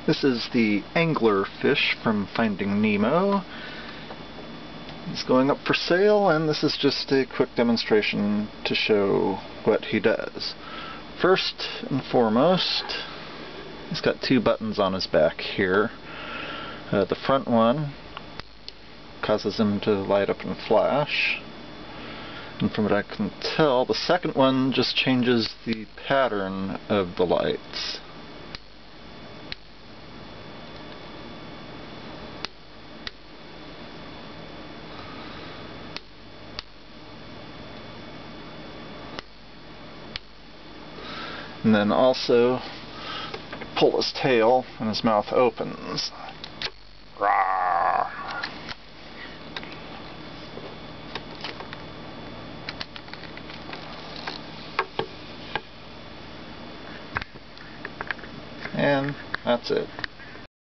This is the angler fish from Finding Nemo. He's going up for sale, and this is just a quick demonstration to show what he does. First and foremost, he's got two buttons on his back here. The front one causes him to light up and flash. And from what I can tell, the second one just changes the pattern of the lights. And then also pull his tail and his mouth opens. Rawr. And that's it.